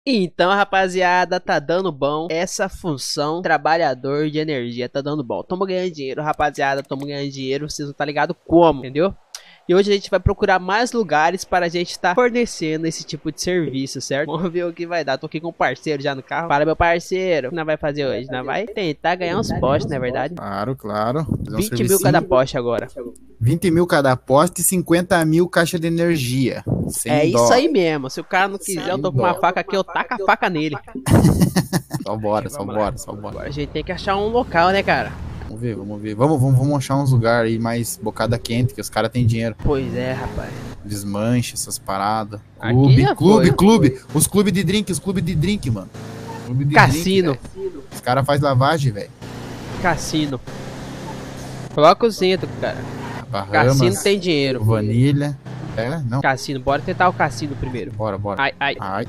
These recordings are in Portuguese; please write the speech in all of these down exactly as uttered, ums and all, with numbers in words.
Então, rapaziada, tá dando bom. Essa função trabalhador de energia tá dando bom. Tamo ganhando dinheiro, rapaziada. Tamo ganhando dinheiro. Vocês não tá ligado como, entendeu? E hoje a gente vai procurar mais lugares para a gente estar tá fornecendo esse tipo de serviço, certo? Vamos ver o que vai dar. Tô aqui com um parceiro já no carro. Fala, meu parceiro. O que nós vai fazer hoje? Nós vai tentar ganhar uns postes, não é verdade? Claro, claro. Um vinte mil cada poste agora. vinte mil cada poste e cinquenta mil caixa de energia. É dó. Isso aí mesmo. Se o cara não quiser, sem eu tô com uma dó. faca aqui, eu taco a faca nele. Só bora, só bora, só bora. Agora a gente tem que achar um local, né, cara? Vamos ver, vamos ver. Vamos, vamos, vamos achar uns lugares aí mais bocada quente, que os caras têm dinheiro. Pois é, rapaz. Desmanche essas paradas. Clube, clube, foi, clube. Foi. Os clubes de drink, os clubes de drink, mano. Clube de Cassino. Drink, os caras fazem lavagem, velho. Cassino. Coloca o centro, cara. Bahamas, Cassino tem dinheiro. Vanilha. É, não. Cassino, bora tentar o cassino primeiro. Bora, bora. Ai, ai. ai.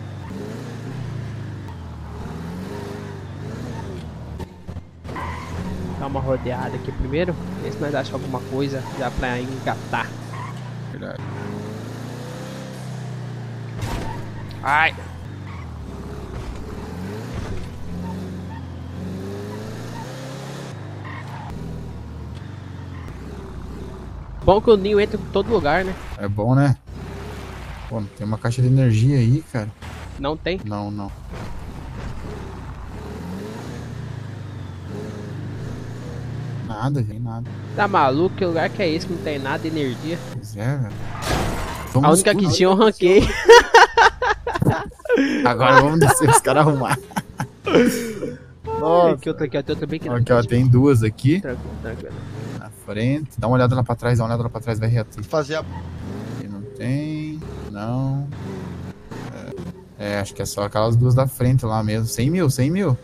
Dar uma rodeada aqui primeiro, ver se nós achamos alguma coisa já pra engatar. Verdade. Ai! Bom que o ninho entra em todo lugar, né? É bom, né? Pô, não tem uma caixa de energia aí, cara. Não tem? Não, não. Nada, tem nada. Tá maluco? Que lugar que é esse que não tem nada de energia? Pois é, velho. A única que tinha eu ranquei. Agora vamos descer os caras arrumar. Nossa. Aqui outra aqui, outra bem aqui. Aqui, ó, tem duas aqui. Tranquilo, tranquilo. Na frente. Dá uma olhada lá pra trás, dá uma olhada lá pra trás, vai reto. Fazer a... Aqui não tem. Não. É, é, acho que é só aquelas duas da frente lá mesmo. cem mil, cem mil.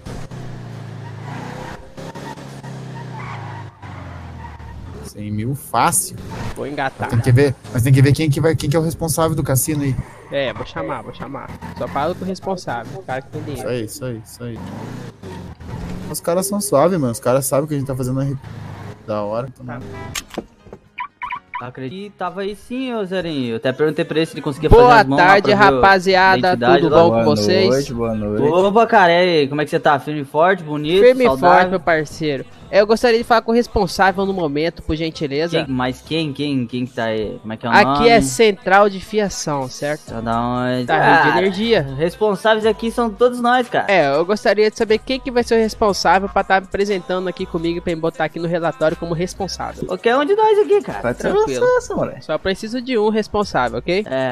cem mil fácil. Vou engatar. Mas tem que ver, mas tem que ver quem que vai, quem que é o responsável do cassino aí. É, vou chamar, vou chamar. Só fala com o responsável, o cara que tem dinheiro. Isso aí, isso aí, isso aí. Os caras são suaves, mano. Os caras sabem o que a gente tá fazendo da hora. Então... Tá. Acredito que tava aí sim, ô Zerinho. Eu até perguntei pra ele se ele conseguia boa fazer as mãos. Boa tarde, rapaziada. Tudo bom com vocês? Boa noite, boa noite. Opa, cara, e aí? Como é que você tá? Firme e forte, bonito, Firme e saudável? forte, meu parceiro. Eu gostaria de falar com o responsável no momento, por gentileza. Quem, mas quem, quem, quem que tá aí? Como é que é o aqui nome? Aqui é central de fiação, certo? Só dá uma... Da rede de energia. Responsáveis aqui são todos nós, cara. É, eu gostaria de saber quem que vai ser o responsável pra estar tá apresentando aqui comigo pra me botar aqui no relatório como responsável. Qualquer um de nós aqui, cara. Tá tranquilo. Só preciso de um responsável, ok? É...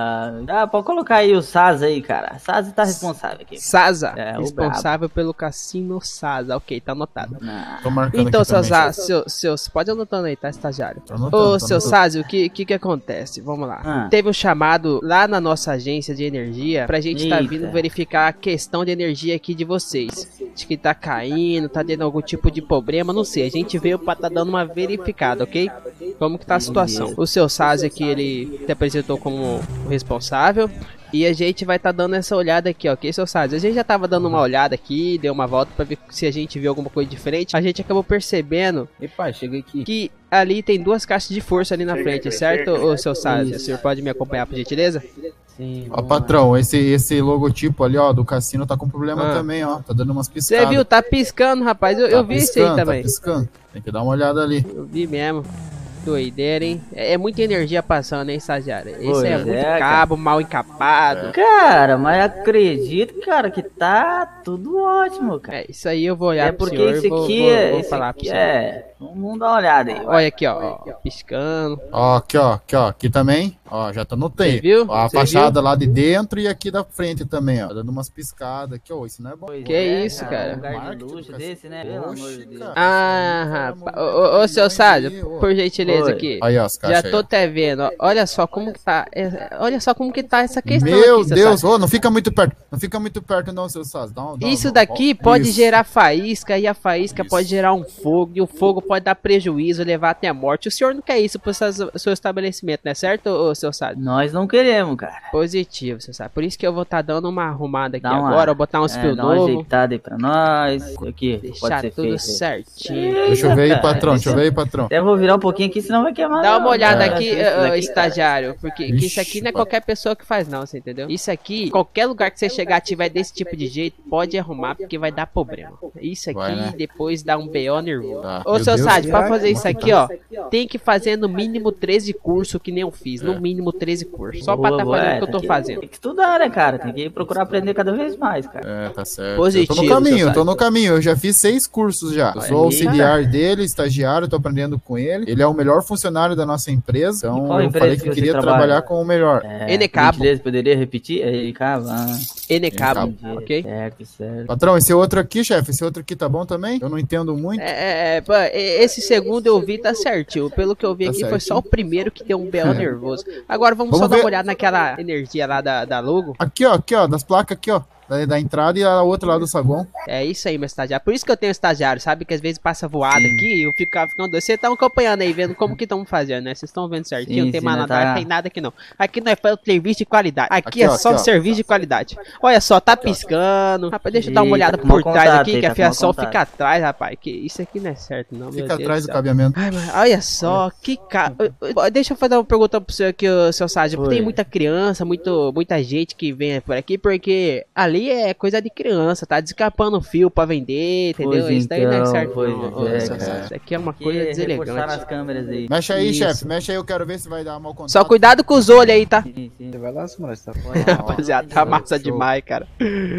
Ah, pode colocar aí o Saza aí, cara. Saza tá responsável aqui. Saza. É, responsável pelo cassino Saza. Ok, tá anotado. Não. Tô marcando então, aqui seus, seus, seus, pode anotando aí, tá, estagiário? Anotando, Ô, seu Sazio, o que, que que acontece? Vamos lá. Ah. Teve um chamado lá na nossa agência de energia pra gente estar tá vindo verificar a questão de energia aqui de vocês. De que tá caindo, tá tendo algum tipo de problema, não sei. A gente veio pra tá dando uma verificada, ok? Como que tá a situação. O seu Sazio aqui, ele se apresentou como o responsável. E a gente vai estar tá dando essa olhada aqui, ok, seu Sazio? A gente já tava dando uma olhada aqui, deu uma volta pra ver se a gente viu alguma coisa diferente. A gente acabou percebendo Epa, chega aqui. que ali tem duas caixas de força ali na chega frente, aqui, certo, ô seu Sazio? O senhor pode me acompanhar, por gentileza? Sim. Ó, patrão, esse, esse logotipo ali, ó, do cassino tá com problema ah. também, ó. Tá dando umas piscadas. Você viu? Tá piscando, rapaz. Eu, tá eu vi isso aí também. Tá piscando. Tem que dar uma olhada ali. Eu vi mesmo. Doideira, hein? É, é muita energia passando, hein, estagiário? Isso é, é muito cara. cabo, mal encapado. É. Cara, mas acredito, cara, que tá tudo ótimo, cara. É, isso aí eu vou olhar é pro porque senhor, esse vou, aqui vou, é, vou esse falar aqui pro senhor. É, vamos dar uma olhada aí. Olha aqui, ó, ó, piscando. Ó, aqui, ó, aqui, ó, aqui também. Ó, já tá no tempo. Viu? Ó, a Cê fachada viu? lá de dentro e aqui da frente também, ó. Tá dando umas piscadas aqui, ó. Isso não é bom. Que é isso, cara? Um lugar de luxo desse, né? Pelo amor de Deus. Ah, rapaz. Ô, ô, ô, seu Sázio, por gentileza Oi. aqui. Aí, ó, as Já caixas tô aí, até vendo, ó. Olha só como que tá. é, Olha só como que tá essa questão Meu aqui, seu Deus, Sázio. ô, não fica muito perto. Não fica muito perto não, seu Sázio. Dá um, dá um- Isso ó, daqui ó, pode isso. gerar faísca e a faísca Isso. pode gerar um fogo e o fogo pode dar prejuízo, levar até a morte. O senhor não quer isso pro seu, seu estabelecimento, não é certo, ô, seu Sázio? Nós não queremos, cara. Positivo, você sabe. Por isso que eu vou estar dando uma arrumada aqui Dá uma- agora, vou botar uns É, fios dá uma novos, ajeitada aí pra nós. Aqui, pode deixar ser tudo feito. certinho. Deixa eu ver aí, Cara, patrão. Deixa eu ver aí, patrão. Até vou virar um pouquinho aqui, senão vai queimar. Dá uma olhada é, aqui, uh, estagiário, porque que isso aqui não é qualquer pessoa que faz não, você entendeu? Isso aqui, qualquer lugar que você chegar tiver desse tipo de jeito, pode arrumar, porque vai dar problema. Isso aqui, vai, né? Depois dá um B O nervoso. Tá. Ô, seu Sade, pra fazer isso aqui, ó, tem que fazer no mínimo treze cursos que nem eu fiz, no mínimo treze cursos. Só pra tá fazendo o que eu tô fazendo. Tem que estudar, né, cara? Tem que procurar aprender cada vez mais, cara. É, tá certo. Positivo, eu tô no caminho, eu tô no caminho. Eu já fiz seis cursos já. Eu sou auxiliar dele, estagiário, tô aprendendo com ele. Ele é o melhor funcionário da nossa empresa. Então eu falei que, que queria trabalha? trabalhar com o melhor. É, N-Cabo. Poderia repetir? N-Cabo. N-Cabo, ok? Certo, certo. Patrão, esse outro aqui, chefe, esse outro aqui tá bom também? Eu não entendo muito. É, é, esse segundo eu vi tá certinho. Pelo que eu vi tá aqui, certinho. Foi só o primeiro que deu um B O nervoso. Agora vamos, vamos só ver. dar uma olhada naquela energia lá da, da logo. Aqui, ó, aqui, ó, das placas aqui, ó. Da, da entrada e a outra lá do saguão. É isso aí, meu estagiário. Por isso que eu tenho estagiário, sabe? Que às vezes passa voado sim. aqui e eu fico ficando doido. Vocês estão acompanhando aí, vendo como que estamos fazendo, né? Vocês estão vendo certinho, sim, não tem malandragem, tá... não tem nada aqui não. Aqui não é para o serviço de qualidade. Aqui, aqui é ó, só aqui, um serviço de qualidade. Olha só, tá aqui, piscando. Rapaz, deixa eu dar uma olhada por trás contato, aqui, que a fiação fica atrás, rapaz. Que isso aqui não é certo, não. Fica atrás do cabeamento. Ai, mas olha só, que ca... Deixa eu fazer uma pergunta pro senhor aqui, seu Sérgio. Tem muita criança, muito, muita gente que vem por aqui, porque ali é coisa de criança, tá descapando fio pra vender, entendeu? Pois isso daí não é certo. Pois não, é, isso aqui é uma coisa deselegante. As câmeras aí. Mexe aí, chefe, mexe aí, eu quero ver se vai dar mal contato. Só cuidado com os olhos aí, tá? Sim, sim. Você vai lá, mano, tá rapaziada, tá massa show. demais, cara.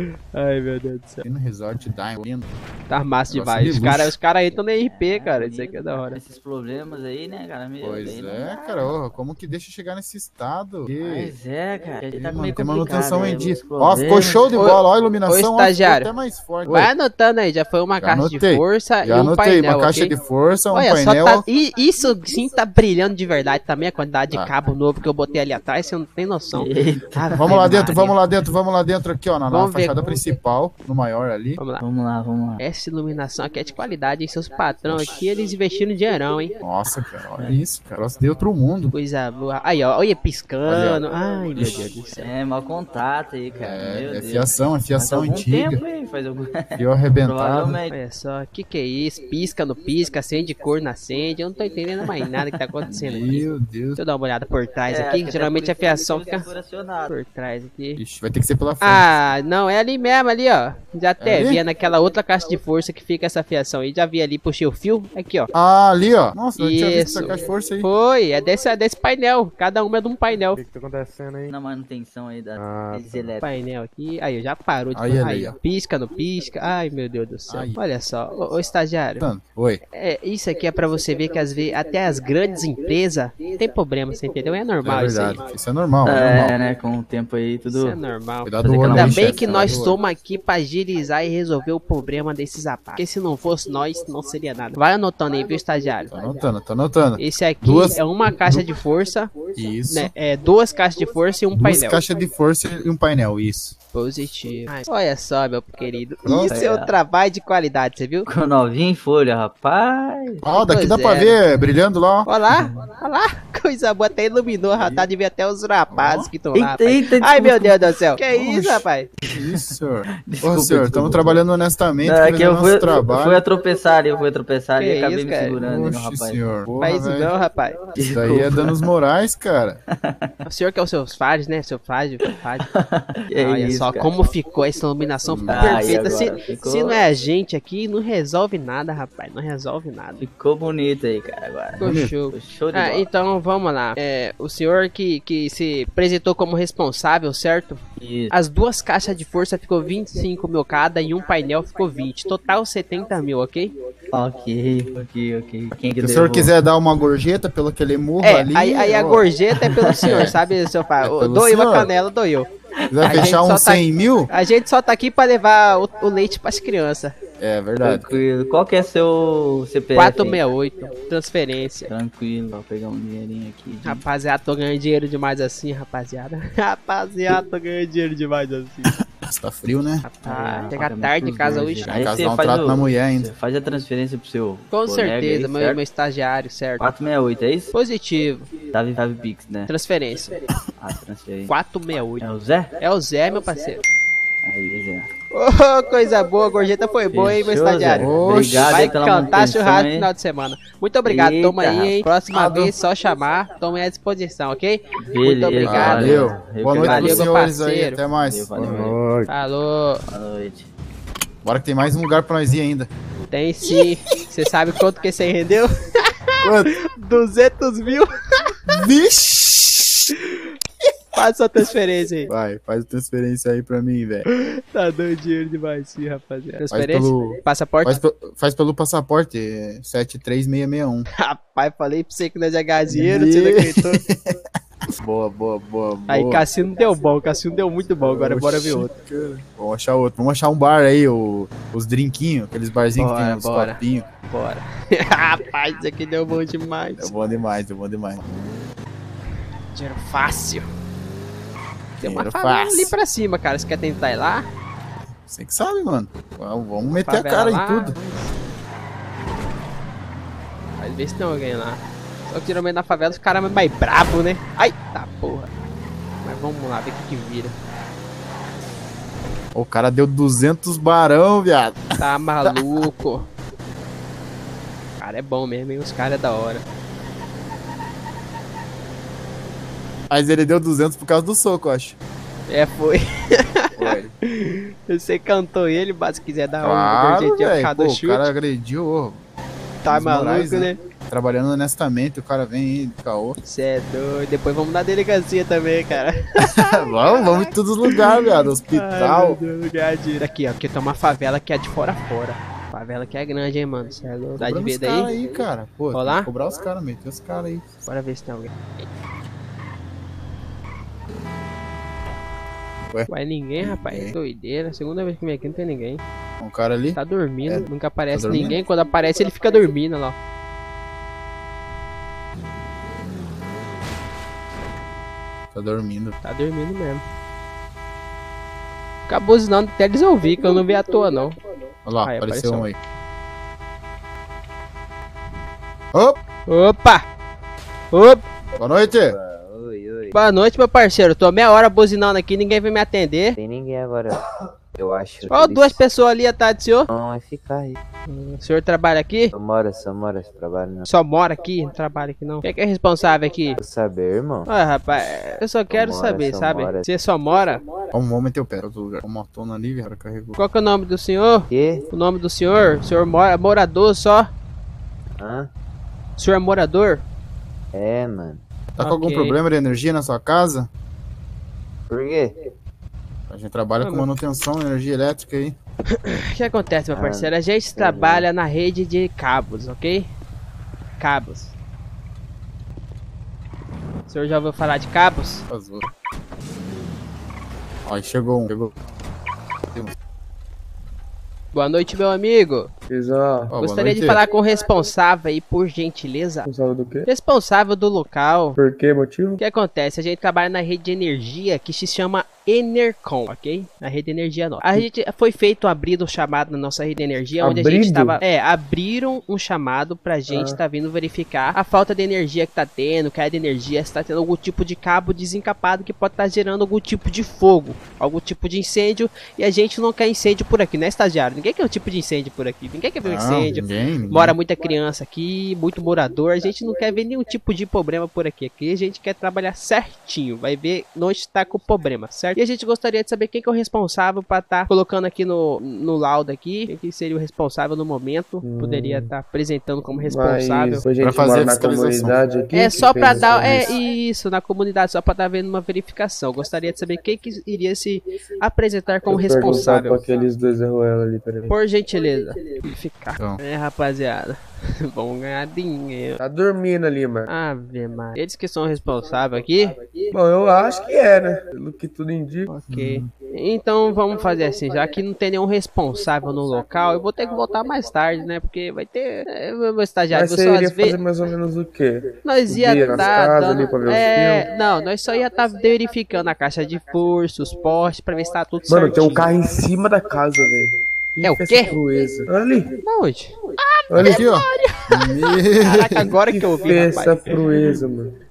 Ai, meu Deus do céu. Aqui no Resort Diamond. Tá massa demais. De os caras os cara aí estão no R P, cara. Isso aqui é da hora. Esses problemas aí, né, cara? Meu, pois é, cara. Ó, como que deixa chegar nesse estado? Pois é, cara. E, tá mano, tem manutenção em dia. Ó, ficou show de bola. Ó, a iluminação. Ô, estagiário. Até mais forte. Vai anotando aí, já foi uma já caixa anotei. de força já e um anotei, painel, uma caixa okay? de força, um Olha, painel. Só tá, e isso sim tá brilhando de verdade também, a quantidade ah. de cabo novo que eu botei ali atrás, você não tem noção. Eita, vamos lá dentro, vamos lá dentro, vamos lá dentro aqui, ó, na, na fachada principal, no maior ali. Vamos lá. Vamos lá, vamos lá. Essa iluminação aqui é de qualidade, hein? Seus patrões aqui, eles investiram dinheirão, hein? Nossa, cara, olha isso, cara, nossa, de outro mundo. Coisa boa. Aí, ó, olha piscando. Olha, ai, meu Deus do céu. É, mau contato aí, cara. É, meu é Deus. fiação, é fiação antiga. Tempo, hein? Faz algum... Fio arrebentado. Olha só, que que é isso? Pisca no pisca, acende cor na acende. Eu não tô entendendo mais nada que tá acontecendo aqui. Meu Deus. Deixa eu dar uma olhada por trás é, aqui. Geralmente a fiação fica por trás aqui. Ixi, vai ter que ser pela frente. Ah, não, é ali mesmo, ali, ó. Já até é via naquela outra caixa de força que fica essa fiação aí. Já vi ali, puxei o fio. Aqui, ó. Ah, ali, ó. Nossa, eu isso. tinha visto essa caixa de força aí. Foi, é desse, é desse painel. Cada uma é de um painel. O que que tá acontecendo aí? Na manutenção aí da ah, elétrica. Painel aqui. Aí, já parou de aí, aí, ó. Pisca no pisca. Ai, meu Deus do céu. Aí. Olha só, ô, ô estagiário. Oi. É, isso aqui é pra você ver que às vezes até as grandes empresas tem problema, você entendeu? É normal é isso aí. Isso é normal, é, é normal. né? Com o tempo aí, tudo. Isso é normal. Cuidado do olho, Ainda hein, bem chefe, que nós estamos aqui pra agilizar e resolver o problema desses aparelhos. Porque se não fosse nós, não seria nada. Vai anotando aí, viu, estagiário? Tô anotando, tô anotando. Esse aqui duas... é uma caixa de força. Isso. Né? É duas caixas de força e um duas painel. Duas caixas de força e um painel, isso. Positivo. Ai, olha só, meu querido. Pronto, isso é o trabalho de qualidade, você viu? Com novinho em folha, rapaz. Ó, oh, daqui pois dá é. pra ver, brilhando lá, ó. Olha lá, olha lá. Coisa boa, até iluminou, tá de ver até os rapazes oh. que estão lá. Eita, eita, ai, meu Deus do céu. Que é isso, rapaz? Isso, senhor. Ô, senhor, estamos trabalhando honestamente. Não, é que eu fui, trabalho. eu fui a tropeçar ali, eu fui a tropeçar ali e acabei isso, me cara? segurando Oxe, ali no rapaz. senhor. Porra, faz isso não, rapaz. Isso daí é danos morais, cara. O senhor que é o seu Fádio, né? Seu Fádio, Fádio. É olha isso, só cara. como ficou essa iluminação, ficou Ah, perfeita. Se, ficou... se não é a gente aqui, não resolve nada, rapaz. Não resolve nada. Ficou bonito aí, cara, agora. Ficou show. Ficou show de ah, bola. então vamos lá. É, o senhor que, que se apresentou como responsável, certo? Isso. As duas caixas de força ficou vinte e cinco mil cada e um painel ficou vinte. Total setenta mil, ok? Ok, ok, ok. Quem que Se o senhor quiser dar uma gorjeta pelo aquele murro é, ali... Aí, aí a gorjeta é pelo senhor, sabe, seu pai? É doeu a canela, doeu. Quiser fechar uns cem mil? A gente só tá aqui pra levar o, o leite pras crianças. É verdade. Tranquilo. Qual que é seu C P F? quatrocentos e sessenta e oito, transferência. Tranquilo, vou pegar um dinheirinho aqui. De... Rapaziada, tô ganhando dinheiro demais assim, rapaziada. Rapaziada, tô ganhando dinheiro demais assim. Tá frio, né? Ah, chega tarde em casa hoje. Aí você dá um trato o, na mulher ainda. Faz a transferência pro seu Com certeza, aí, meu, meu estagiário, certo? quatrocentos e sessenta e oito, é isso? Positivo. Dave Dave Pix, né? Transferência. Ah, transferência. quatrocentos e sessenta e oito. É o Zé? É o Zé, meu parceiro. Aí, Zé. Oh, coisa boa, a gorjeta foi boa, hein, meu estagiário. Obrigado vai aí pela cantar churrasco no hein? final de semana. Muito obrigado, Eita, toma aí, hein. Próxima rapaz. vez, só chamar, tome à disposição, ok? Beleza, Muito obrigado. Valeu. Boa noite Valeu, pros meu senhores aí, parceiro. até mais. Valeu, valeu. Boa noite. Falou. Boa noite. Bora que tem mais um lugar pra nós ir ainda. Tem sim. Você sabe quanto que você rendeu? Quanto? duzentos mil. Vixe! Faz sua transferência aí. Vai, faz a transferência aí pra mim, velho. Tá dando dinheiro demais sim, rapaziada. Faz Transferência? pelo, Passaporte? faz, pe- faz pelo passaporte, é sete três seis seis um. Rapaz, falei pra você que nós é gazeiro, você não acreditou. Boa, boa, boa, boa. Aí, Cassino deu bom, Cassino deu muito bom, agora Oxi, bora ver outro. cara. Vamos achar outro. Vamos achar um bar aí, o, os drinquinhos, aqueles barzinhos que Bora, tem uns bora. copinhos. Bora. Rapaz, isso aqui deu bom demais. É bom demais, é bom demais. Dinheiro fácil. Tem uma Dinheiro favela fácil. ali pra cima, cara. Você quer tentar ir lá? Você que sabe, mano. Vamos vamos meter Favela a cara lá? em tudo. Vai ver se tem alguém lá. Só que geralmente na favela os caras é mais brabo, né? Ai, tá porra. Mas vamos lá, ver o que que vira. O cara deu duzentos barão, viado. Tá maluco. O cara é bom mesmo, hein? Os caras é da hora. Mas ele deu duzentos por causa do soco, eu acho. É, foi. Foi. Você cantou ele, mas se quiser dar um Claro, jeitinho por velho. causa Pô, do o chute, cara agrediu, ô. tá Carlos maluco, Moraes, né? Trabalhando honestamente, o cara vem aí de caô. Cê é doido. Depois vamos na delegacia também, cara. vamos, vamos em todos os lugares, viado. Ai, Hospital. meu Deus, ganhar dinheiro. Aqui, ó. Aqui tem uma favela que é de fora a fora. Favela que é grande, hein, mano. Cê é louco. Dá de Cobrando os ver caras daí? aí, cara. Pô, Olá? tem que cobrar os caras, meter os caras aí. Bora ver se tem alguém. Ué? Ué, ninguém, rapaz. Ninguém. Doideira. Segunda vez que vem aqui não tem ninguém. Um cara ali. Tá dormindo. É, Nunca aparece tá dormindo? ninguém. Quando aparece, ele fica dormindo lá. Tá dormindo. Tá dormindo mesmo. Fica buzinando até eles ouvir, que eu não vi à toa, não. Olha lá, Aí, apareceu apareceu. um aí. Opa, Opa! Opa! boa noite. Oi, oi. Boa noite, meu parceiro. Tô meia hora buzinando aqui, ninguém vem me atender. Tem ninguém agora, eu acho. Ó, Por duas isso- pessoas ali atrás do senhor. Não, vai ficar aí. O senhor trabalha aqui? Só mora, só mora esse trabalho, não. Só mora aqui? Não trabalha aqui, não. Quem é que é responsável aqui? Quero saber, irmão. Ué, rapaz, eu só quero mora, saber, só sabe? mora. Você só mora? Vamos, vamos meter o pé. Outro lugar. Uma motona ali, viado, carregou. Qual que é o nome do senhor? Quê? O nome do senhor? O senhor mora, morador só? Hã? O senhor é morador? É, mano. Tá com algum Ok. problema de energia na sua casa? Por quê? A gente trabalha Ah, com meu- manutenção, energia elétrica aí. O que acontece, meu Ah, parceiro? A gente trabalha na rede de cabos, ok? Cabos. O senhor já ouviu falar de cabos? Vazou. Ó, chegou um. Chegou. Boa noite, meu amigo. Exato. Ó, boa Gostaria de noite. falar com o responsável aí, por gentileza. Não sabe do quê? Responsável do local. Por que motivo? O que acontece? A gente trabalha na rede de energia que se chama Enercom, ok? Na rede de energia nossa. A gente foi feito abrir um chamado na nossa rede de energia, onde a gente Abrido? tava. É, abriram um chamado pra gente Ah. tá vindo verificar a falta de energia que tá tendo, que a de energia está tendo algum tipo de cabo desencapado que pode estar gerando algum tipo de fogo, algum tipo de incêndio, e a gente não quer incêndio por aqui, né, estagiário? Ninguém quer um tipo de incêndio por aqui, ninguém quer ver um Não, incêndio. ninguém, ninguém. Mora muita criança aqui, muito morador, a gente não quer ver nenhum tipo de problema por aqui. Aqui a gente quer trabalhar certinho, vai ver onde está com o problema, certo? E a gente gostaria de saber quem que é o responsável para estar colocando aqui no, no laudo aqui, quem que seria o responsável no momento, Hum. poderia estar apresentando como responsável. Mas a gente Pra fazer mora a na fiscalização. comunidade aqui. É que só fez pra esse dar, é serviço. isso, na comunidade, só pra estar vendo uma verificação. Gostaria de saber quem que iria se apresentar como Vou perguntar responsável. pra aqueles dois arruelas ali, peraí. Por gentileza. Ficar. Então. É, rapaziada. Vamos ganhar dinheiro. Tá dormindo ali, mano. Ave Maria. Eles que são responsáveis aqui? Bom, eu acho que é, né? Pelo que tudo indica. Ok. Então vamos fazer assim, já que não tem nenhum responsável no local, eu vou ter que voltar mais tarde, né? Porque vai ter. É, meu estagiário, Mas eu você só iria às vezes. fazer mais ou menos o quê? Nós ia subir nas estar casas dando. ali pra ver os É, filmes? não, nós só ia estar verificando a caixa de força, os postes, pra ver se tá tudo Mano, certinho. tem um carro em cima da casa, velho. Que É o festa quê? Crueza. Olha ali. Da onde? Olha Aqui, ó. Caraca, agora que eu vi, festa rapaz. proeza, mano.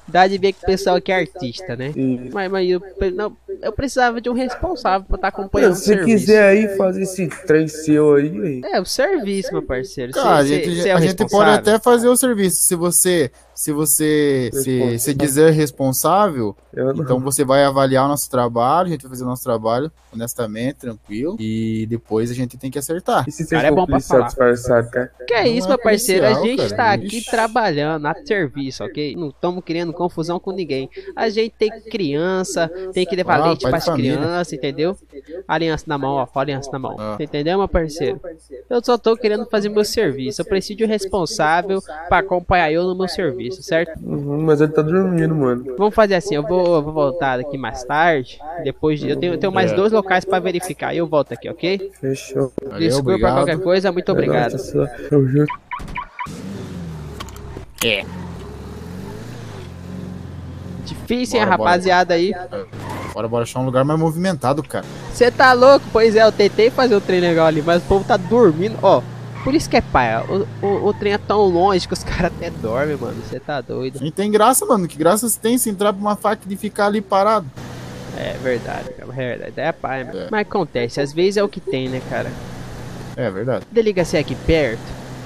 Dá de ver que o pessoal aqui é artista, né? Isso. Mas, mas eu, não, eu precisava de um responsável pra estar acompanhando o Se serviço. quiser aí fazer esse trem seu aí, velho. É, o serviço, meu parceiro. Cara, Cê, a gente, cê, cê é o a gente pode responsável? até fazer o serviço. Se você se você se, se dizer responsável, Eu não. então você vai avaliar o nosso trabalho, a gente vai fazer o nosso trabalho honestamente, tranquilo, e depois a gente tem que acertar. E se você Cara, é for bom pra policial falar. disfarçado, cara? Que é Não isso, é meu parceiro? A policial, gente cara. tá aqui Ixi. trabalhando a serviço, ok? Não estamos criando confusão com ninguém. A gente tem criança, tem que levar Ah, leite pai de pras família. crianças, entendeu? Aliança na mão, ó, com a aliança na mão. Ah. Entendeu, meu parceiro? Eu só tô querendo fazer meu serviço. Eu preciso de um responsável pra acompanhar eu no meu serviço, certo? Uhum, mas ele tá dormindo, mano. Vamos fazer assim, eu vou, eu vou voltar aqui mais tarde. Depois de, eu tenho, eu tenho mais É. dois locais pra verificar. Eu volto aqui, ok? Fechou. Valeu, Desculpa obrigado. qualquer coisa, muito obrigado. Nossa, eu juro. É. Difícil, hein, Bora, bora. rapaziada aí. Bora, bora achar um lugar mais movimentado, cara. Você tá louco? Pois é, eu tentei fazer o trem legal ali, mas o povo tá dormindo. Ó, por isso que é paia. O, o, o trem é tão longe que os caras até dormem, mano. Você tá doido. Nem tem graça, mano. Que graça você tem se entrar pra uma faca de ficar ali parado? É verdade, cara. É verdade. É paia, mano. É. Mas acontece, às vezes é o que tem, né, cara? É verdade. Delegacia aqui perto.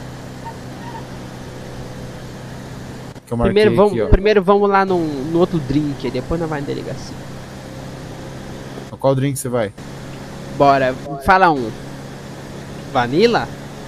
Que eu marquei Primeiro vamos, aqui, ó. primeiro vamos lá no, no outro drink, aí depois nós vamos na delegacia. Qual drink você vai? Bora, fala um. Vanilla?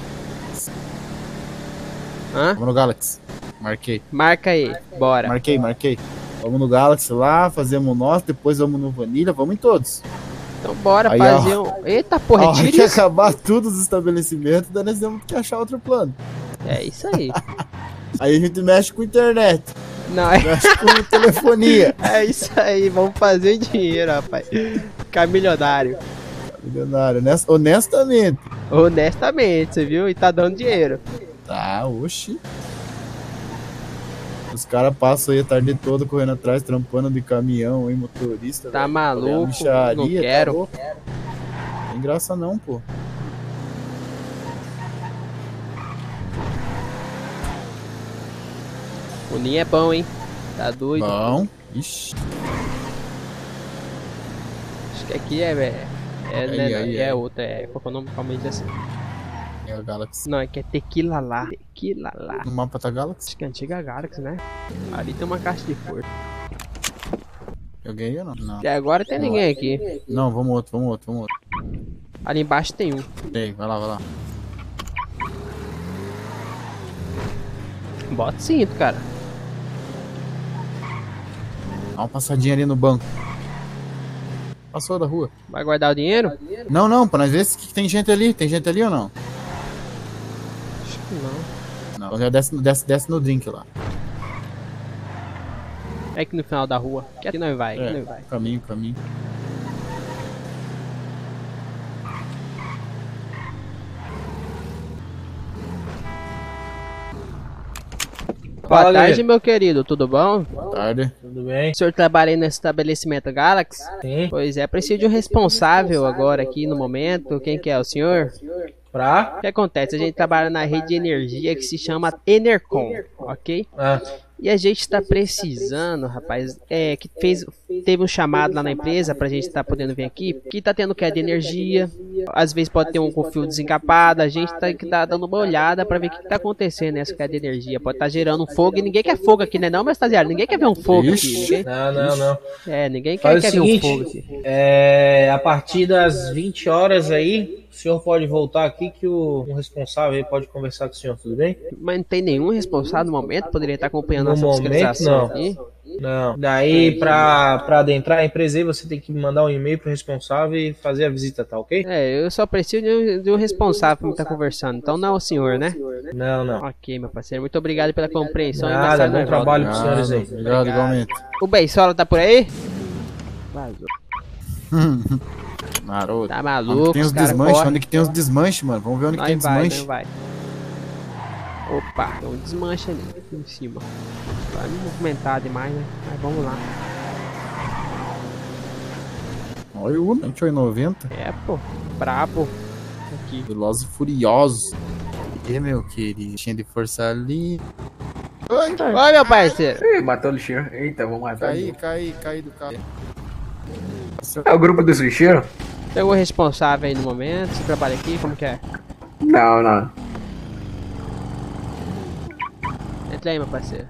Hã? Vamos no Galaxy. Marquei. Marca aí, bora. Marquei, marquei. Vamos no Galaxy lá, fazemos o nosso, depois vamos no Vanilla, vamos em todos. Então bora Aí, fazer ó. um... Eita porra, A hora que tira isso. acabar todos os estabelecimentos, daí nós temos que achar outro plano. É isso aí. Aí a gente mexe com internet, Não, é... mexe com telefonia. É isso aí, vamos fazer dinheiro, rapaz. Ficar milionário. Milionário, honest- honestamente. Honestamente, você viu? E tá dando dinheiro. Tá, oxi. Os caras passam aí a tarde toda correndo atrás, trampando de caminhão, hein, motorista. Tá velho. maluco? Micharia, Não tá quero. louco. Tem graça não, pô. O ninho é bom, hein? Tá doido? Bom. Ixi. Acho que aqui é... É, é, Aí, né, aí, é aí. outra, é... Qual que é o nome? Calma aí, assim. É a Galaxy. Não, é que é Tequila lá. Tequila lá. No mapa tá Galaxy? Acho que é a antiga Galaxy, né? Ali tem uma caixa de força. Eu ganhei ou não? Não. Até agora tem ninguém aqui. Não, vamos outro, vamos outro, vamos outro. Ali embaixo tem um. Ei, vai lá, vai lá. Bota cinto, cara. Dá uma passadinha ali no banco. Passou da rua. Vai guardar o dinheiro? Não, não, pra nós ver se tem gente ali. Tem gente ali ou não? Acho que não. Não. Então já desce, desce, desce no drink lá. É aqui no final da rua. Que aqui nós vai, aqui nós vai. É, caminho, caminho. Boa Fala, tarde, Lê. meu querido. Tudo bom? Boa tarde. Tudo bem? O senhor trabalha aí nesse estabelecimento Galaxy? Sim. Pois é, preciso de um responsável agora aqui no momento. Quem que é o senhor? Pra? O que acontece? A gente trabalha na rede de energia que se chama Enercon, ok? Ah, E a gente tá precisando, rapaz, é, que fez, teve um chamado lá na empresa pra gente tá podendo vir aqui, que tá tendo queda de energia, às vezes pode ter um com fio desencapado, a gente tá, que tá dando uma olhada pra ver o que, que tá acontecendo nessa queda de energia, pode tá gerando um fogo, e ninguém quer fogo aqui, né não, meu estagiário? Ninguém quer ver um fogo aqui, Ixi. ninguém, não, não, não. é, ninguém quer, Faz o quer ver um seguinte, fogo aqui. é, a partir das vinte horas aí, o senhor pode voltar aqui que o, o responsável aí pode conversar com o senhor, tudo bem? Mas não tem nenhum responsável no momento, poderia estar acompanhando No nossa momento, fiscalização não. aqui. Não. Daí, pra, pra adentrar a empresa aí, você tem que mandar um e-mail pro responsável e fazer a visita, tá ok? É, eu só preciso de um, de um responsável pra me estar conversando, então não é o senhor, né? Não, não. Ok, meu parceiro, muito obrigado pela compreensão. e mais Nada, tarde bom nós volta. trabalho pros senhores aí. Obrigado, igualmente. O Beisola tá por aí? Vazou. Maroto. Tá Onde maluco, que tem os os cara desmanches? corre. Onde que tem os desmanches, mano? Vamos ver onde que tem Nós vai, nós desmanche. vai. Opa, tem um desmanche ali em cima. Vai me movimentar demais, né? Mas vamos lá. Olha o vinte e oito noventa. É, pô, brabo. Aqui. Velozes e Furiosos. E meu querido, tinha de força ali. Oi, Oi, meu parceiro. Ih, matou o lixeiro. Eita, vou matar caí, ele. caí, caí do carro. É o grupo dos lixeiros? Tem algum responsável aí no momento? Você trabalha aqui? Como que é? Não, não. Entra aí, meu parceiro.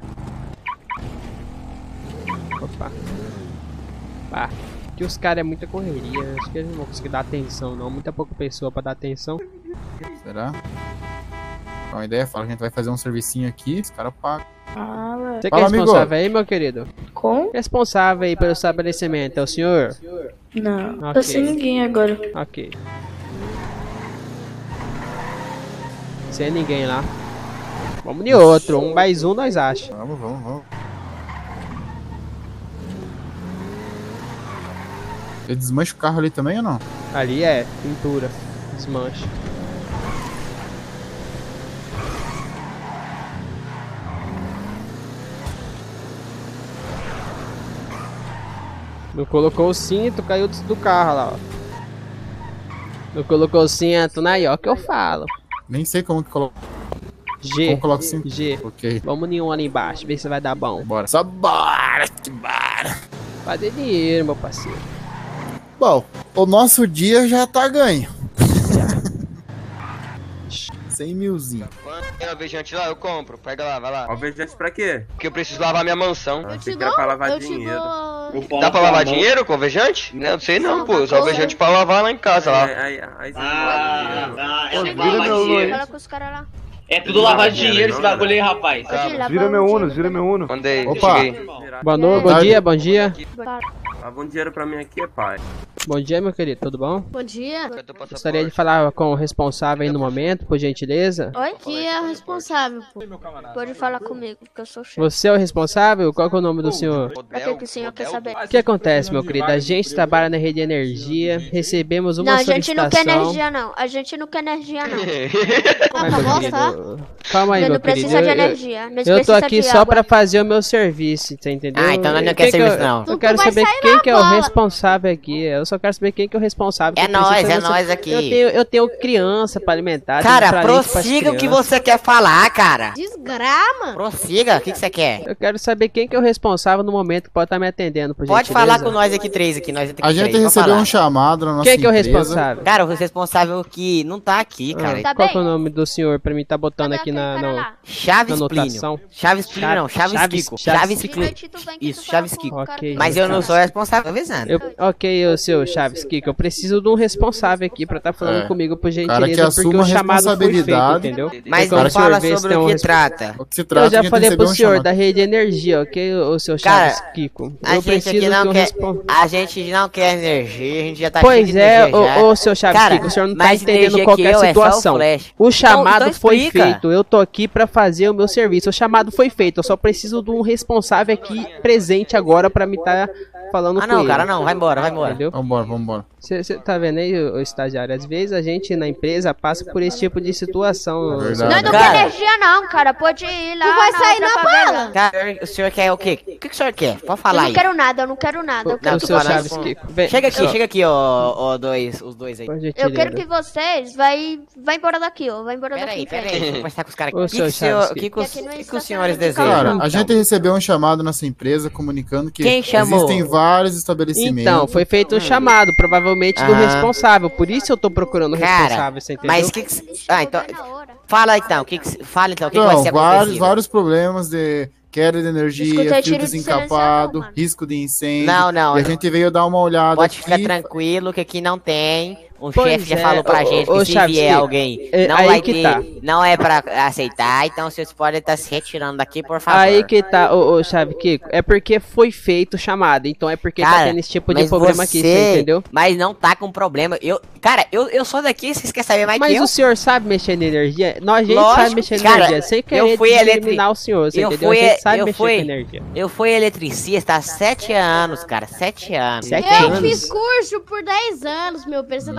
Opa. Pá. Que os caras é muita correria. Acho que eles não vão conseguir dar atenção, não. Muita pouca pessoa pra dar atenção. Será? Uma ideia, fala que a gente vai fazer um servicinho aqui, os caras pagam. Fala. Você que é Fala, responsável amigo. aí, meu querido? Com? Responsável aí pelo estabelecimento, é o senhor? Não, Ok. tô sem ninguém agora. Ok. Sem ninguém lá. Vamos de outro. Um mais um nós acha. Vamos, vamos, vamos. Ele desmancha o carro ali também ou não? Ali é pintura. Desmancha. Não colocou o cinto, caiu do carro lá, ó. Não colocou o cinto, aí, ó, que eu falo. Nem sei como que coloca. G. Como coloca o cinto? G. Ok. Vamos em um ali embaixo, ver se vai dar bom. Bora. Só bora, que bora. Fazer dinheiro, meu parceiro. Bom, o nosso dia já tá ganho. cem milzinho. Tem alvejante lá, eu compro. Pega lá, vai lá. Alvejante pra quê? Porque eu preciso lavar minha mansão. Eu achei que era pra lavar dinheiro. Dá pra lavar dinheiro com alvejante? Não, sei não, pô. Usa alvejante pra lavar lá em casa, lá. Aí, aí, aí, Ah, ah, é Vira tudo lavar meu dinheiro. Uno. Fala com os caras lá. É tudo lavar dinheiro esse bagulho aí, rapaz. Vira meu Uno, vira meu Uno. Mandei, Opa. cheguei. Boa noite, bom dia, bom dia. Lava um dinheiro pra mim aqui, pai. Bom dia, meu querido, tudo bom? Bom dia. Gostaria de falar com o responsável aí no momento, por gentileza. Oi, que é o responsável, pô. Pode falar comigo, que eu sou chefe. Você é o responsável? Qual que é o nome do senhor? Pra que que o senhor quer saber? O que acontece, meu querido? A gente trabalha na rede de energia, recebemos uma Não, a gente não solicitação... quer energia, não. A gente não quer energia, não. Mas, Tá meu bom, querido, tá? calma aí, Nós meu não querido. precisa de Eu- eu- energia. Nós Eu tô precisa aqui de só água. pra fazer o meu serviço, você entendeu? Ah, então nós não Quem quer serviço, eu, não. Eu Tu quero vai saber sair quem na que é o bola. responsável aqui. Eu só quero saber quem que é o responsável. É que eu preciso nós, fazer é essa- nós aqui. Eu tenho, eu tenho criança pra alimentar. tenho Cara, presente pras prossiga o que crianças. você quer falar, cara. Desgrama. Prossiga, o que, que você quer? Eu quero saber quem que é o responsável no momento que pode estar me atendendo, por Pode gentileza. falar com nós aqui três aqui, nós aqui A gente três, pode recebeu falar. um chamado na nossa Quem que é o empresa. responsável? Cara, o responsável que não tá aqui, Ah, cara. Tá qual bem? que é o nome do senhor pra mim tá botando Cadê aqui aquele na... cara no- lá? Chaves Na Plínio. anotação. Chaves Plínio não, Chaves, Chaves- Kiko. Chaves Chaves De Kiko. noite tu vem que Isso, tu fala Chaves com Kiko. o cara que- Mas eu não sou responsável, avisando. Eu, ok, o seu Chaves Kiko, eu preciso de um responsável aqui pra estar falando É. comigo, por Cara que gentileza, porque assuma o chamado foi feito, responsabilidade. entendeu? Mas Então, não o senhor fala vê se sobre tem o um que responsável. trata. O que se trata Eu já é que a falei gente pro recebeu um senhor chamado. da rede de energia, ok, o seu Cara, Chaves Kiko. A Eu gente aqui preciso não de um quer. responsável. A gente não quer energia, a gente já tá cheio Pois de é, energia já. ô, ô seu Chaves Cara, Kiko, o senhor não tá mas entendendo energia qual que que é eu a é só o situação. flash. O chamado então foi explica. feito, eu tô aqui pra fazer o meu serviço. O chamado foi feito, eu só preciso de um responsável aqui presente agora pra me tá falando Ah com não, ele. cara, não, vai embora, vai embora. Entendeu? Vambora, vambora. Você tá vendo aí, o estagiário? Às vezes a gente na empresa passa por esse tipo de situação. Verdade. Nós não Cara. quer energia, não, cara. Pode ir lá. Tu vai na sair outra na favela. bala? Cara, o senhor quer o quê? O que, que o senhor quer? Pode Eu falar não aí. quero nada, eu não quero nada. Eu O, quero o tô que seu falando Chaves com- Kiko. Vem, Chega aqui, ó, chega aqui, ó, ó, dois, os dois aí. por Eu gentileza. quero que vocês vai, vai embora daqui, ó. Vai embora Pera daqui. aí, pera pera aí, deixa eu conversar com os caras Ô, aqui. O que, seu que, o senhor- Chaves, o que, que os, que aqui não que que está os senhores sendo desejam? Cara, Então. a gente recebeu um chamado na nossa empresa comunicando que Quem chamou? existem vários estabelecimentos. Então, foi feito um chamado, provavelmente do Ah. responsável. Por isso eu tô procurando o Cara, responsável, você entendeu? mas que que... se- Ah, então... Fala então, o que que... Fala então, o que, que vai Então, ser vários, acontecido? vários problemas de queda de Escutei energia, tiro fio de desencapado, silenciador, mano. risco de incêndio. Não, não, E a não. gente veio dar uma olhada Pode ficar aqui. tranquilo que aqui não tem. O Pois chefe já é, falou pra ô, gente ô, que se Chaves, vier que- alguém é, não aí vai que ter, tá. não é pra aceitar, então vocês podem estar se retirando daqui, por favor. Aí que tá, ô, ô Chave Kiko, é porque foi feito o chamado, então é porque tá Cara, tendo esse tipo de mas problema você, aqui, você entendeu? Mas não tá com problema. Eu, cara, eu, eu sou daqui, vocês querem saber mais Mas que eu? o senhor sabe mexer em energia? Nós, a gente Lógico, sabe mexer em cara, energia, sem querer eu fui eliminar eletri- o senhor, você eu entendeu? fui- a gente sabe eu mexer fui- com energia. Eu fui eletricista há sete anos, cara, sete anos. Sete Eu anos? fiz curso por dez anos, meu. Presta Meu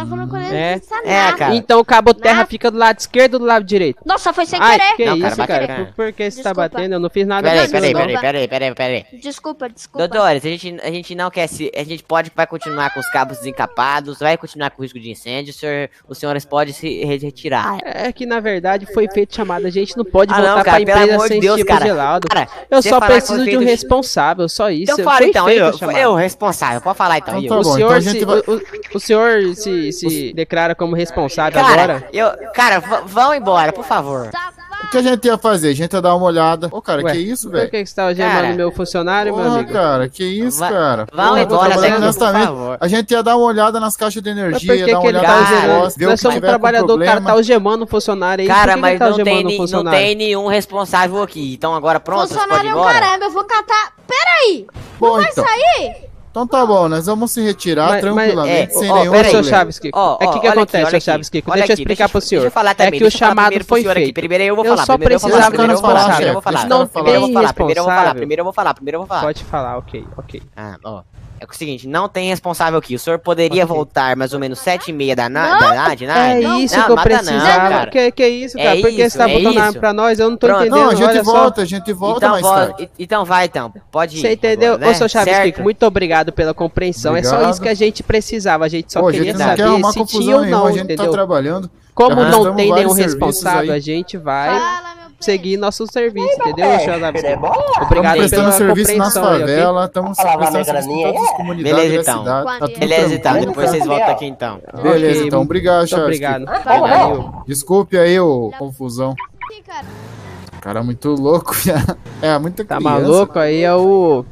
tava falando com ele, É. não precisa É, nada. cara. Então o cabo terra fica do lado esquerdo ou do lado direito? Nossa, foi sem Ai, querer. que Não, isso, cara, cara? bacana. Por, por que você tá Desculpa. batendo? Eu não fiz nada Peraí, disso, peraí, não. peraí, peraí, peraí, peraí. Desculpa, desculpa. Doutores, a gente, a gente não quer se. A gente pode vai continuar com os cabos desencapados, vai continuar com o risco de incêndio, o senhor, os senhores podem se retirar. É que na verdade foi feito chamada, a gente não pode Ah, voltar não, cara, pra pelo empresa amor de sem Deus, Steve cara. Gelado. Cara, Eu você só falar que preciso foi de um feito- responsável, só isso. Então Foi fala então, feita a eu, chamada. eu responsável, pode falar então. Então eu. tá O bom, senhor, então a se, gente vai... o, o- o senhor se, se declara como responsável Cara, agora? eu. Cara, v- vão embora, por favor. O que a gente ia fazer? A gente ia dar uma olhada. Ô, cara, Ué, que isso, Por velho? que que você tava Cara, gemando meu funcionário, meu Porra, amigo? cara, que isso, Va- cara? vão Porra, eu tô embora, trabalhando Zé, por honestamente. favor. A gente ia dar uma olhada nas caixas de Mas energia, por ia que, dar uma que ele olhada tá nos Cara, algemando? negócios, ver o Nós que somos tiver com trabalhador, o cara problema. tá algemando o funcionário aí. Cara, por que que mas ele tá não tem, algemando o ni- não funcionário? tem nenhum responsável aqui. Então agora pronto, você pode ir Funcionário é um embora? caramba, eu vou catar. Peraí! Bom, Vai então. sair? Então tá bom, nós vamos se retirar Mas- tranquilamente, mas- sem é, ó, nenhum pera aí. Ô, seu problema. Chaves Kiko, Ó, é ó, o que que olha acontece, aqui, seu olha Chaves aqui. Kiko? Olha Deixa eu aqui, explicar deixa- pro senhor. deixa eu falar É também, que o deixa eu falar chamado primeiro pro foi senhor aqui. feito. Primeiro eu vou Eu falar, só primeiro eu vou falar, precisava primeiro eu vou falar, responsável. primeiro eu vou falar. Deixa Não eu falar. Primeiro eu vou tem falar, primeiro eu vou falar, responsável. primeiro eu vou falar, primeiro eu vou falar. Pode falar, ok, ok. Ah, ó. É o seguinte, não tem responsável aqui. O senhor poderia Ok. voltar mais ou menos sete e meia da, na, Não. da tarde, né? É Não, isso não, que eu mata não, precisava. cara. que, que isso, cara? É Por que isso, você tá é botando arma isso. pra nós? Eu não tô Pronto. entendendo. Não, a gente olha volta, só. a gente volta Então, mais vo- tarde. então vai, então. Pode ir. Você entendeu? agora, né? Ô, seu Chaves Certo? Kiko, muito obrigado pela compreensão. É só Obrigado. isso que a gente precisava. A gente só Pô, a queria gente não quer saber arrumar se tinha confusão ou nenhuma, não, a gente entendeu? tá trabalhando. Como Já não prestamos tem nenhum vários serviços responsável, aí. a gente vai Fala, meu seguir nosso serviço, entendeu, seu Chaves Kiko? Estamos Obrigado prestando pela serviço nas compreensão aí, ok? favelas, estamos prestando serviço em todas as comunidades Beleza, da então. cidade. Tá tudo Beleza, então. tranquilo. Depois vocês voltam aqui, então. Beleza, Ok, então. Obrigado, Muito Chaves. obrigado. Kiko. Valeu. Desculpe aí o confusão. Ih, cara. Cara, muito louco. É, muita Tá criança. maluco? Aí é o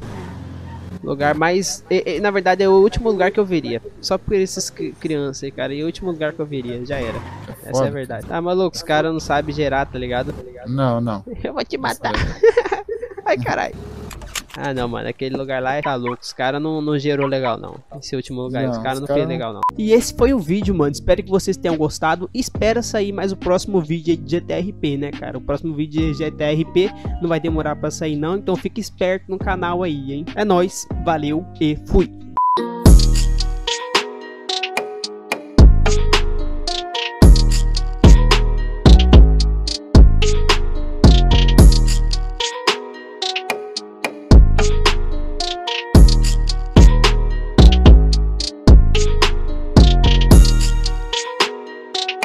lugar mais... e- e, na verdade é o último lugar que eu veria. Só por esses cri- crianças aí, cara. E o último lugar que eu veria, já era. Essa é foda. a verdade. Tá maluco? Os caras não sabem gerar, tá ligado? Não, não. Eu vou te matar. Ai, caralho. Ah, não, mano. Aquele lugar lá tá louco. Os caras não, não gerou legal, não. Esse último lugar. Não, os caras os não cara fez não- legal, não. E esse foi o vídeo, mano. Espero que vocês tenham gostado. Espera sair mais o próximo vídeo aí de G T R P, né, cara? O próximo vídeo de G T R P não vai demorar pra sair, não. Então fique esperto no canal aí, hein? É nóis. Valeu e fui.